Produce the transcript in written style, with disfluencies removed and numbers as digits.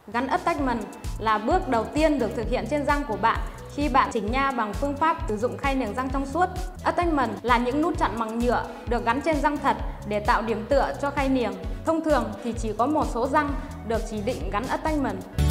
Gắn attachment là bước đầu tiên được thực hiện trên răng của bạn khi bạn chỉnh nha bằng phương pháp sử dụng khay niềng răng trong suốt. Attachment là những nút chặn bằng nhựa được gắn trên răng thật để tạo điểm tựa cho khay niềng. Thông thường thì chỉ có một số răng được chỉ định gắn attachment.